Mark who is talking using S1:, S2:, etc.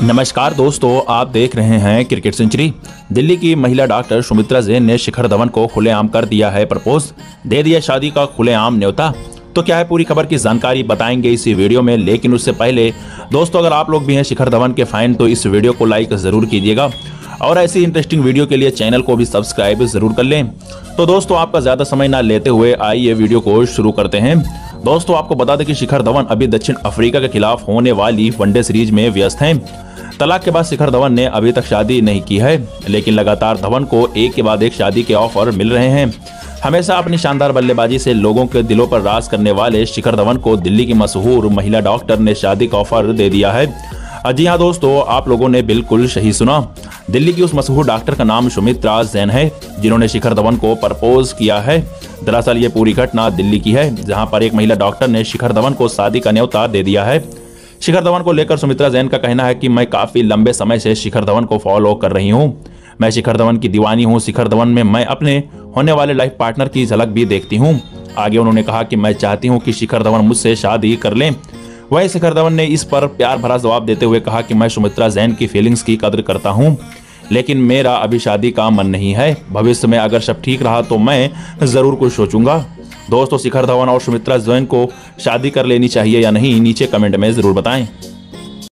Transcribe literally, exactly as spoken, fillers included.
S1: नमस्कार दोस्तों, आप देख रहे हैं क्रिकेट सेंचुरी। दिल्ली की महिला डॉक्टर सुमित्रा जैन ने शिखर धवन को खुलेआम कर दिया है प्रपोज, दे दिया शादी का खुलेआम न्योता। तो क्या है पूरी खबर की जानकारी बताएंगे इसी वीडियो में, लेकिन उससे पहले दोस्तों अगर आप लोग भी हैं शिखर धवन के फैन तो इस वीडियो को लाइक जरूर कीजिएगा और ऐसी इंटरेस्टिंग वीडियो के लिए चैनल को भी सब्सक्राइब जरूर कर लें। तो दोस्तों आपका ज्यादा समय ना लेते हुए आइए वीडियो को शुरू करते हैं। दोस्तों आपको बता दें कि शिखर धवन अभी दक्षिण अफ्रीका के खिलाफ होने वाली वनडे सीरीज में व्यस्त हैं। तलाक के बाद शिखर धवन ने अभी तक शादी नहीं की है, लेकिन लगातार धवन को एक के बाद एक शादी के ऑफर मिल रहे हैं। हमेशा अपनी शानदार बल्लेबाजी से लोगों के दिलों पर राज करने वाले शिखर धवन को दिल्ली की मशहूर महिला डॉक्टर ने शादी का ऑफर दे दिया है। जी हाँ दोस्तों, आप लोगों ने बिल्कुल सही सुना। दिल्ली की उस मशहूर डॉक्टर का नाम सुमित्रा जैन है, जिन्होंने शिखर धवन को प्रपोज किया है। दरअसल ये पूरी घटना दिल्ली की है, जहां पर एक महिला डॉक्टर ने शिखर धवन को शादी का न्योता दे दिया है। शिखर धवन को लेकर सुमित्रा जैन का कहना है कि मैं काफी लंबे समय से शिखर धवन को फॉलो कर रही हूं। मैं शिखर धवन की दीवानी हूं। शिखर धवन में मैं अपने होने वाले लाइफ पार्टनर की झलक भी देखती हूं। आगे उन्होंने कहा कि मैं चाहती हूं कि शिखर धवन मुझसे शादी कर लें। वहीं शिखर धवन ने इस पर प्यार भरा जवाब देते हुए कहा कि मैं सुमित्रा जैन की फीलिंग्स की कदर करता हूं, लेकिन मेरा अभी शादी का मन नहीं है। भविष्य में अगर सब ठीक रहा तो मैं जरूर कुछ सोचूंगा। दोस्तों शिखर धवन और सुमित्रा जैन को शादी कर लेनी चाहिए या नहीं, नीचे कमेंट में जरूर बताएं।